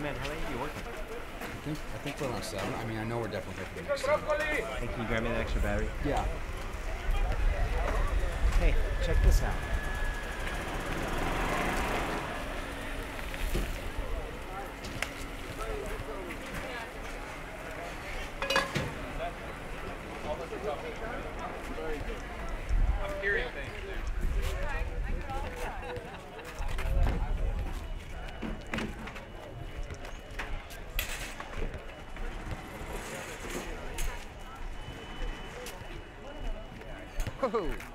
man, how late are you working? I think we're around 7. I mean, I know we're definitely here for the next 7. Hey, can you grab me that extra battery? Yeah. Hey, check this out. I'm hearing things. Woohoo!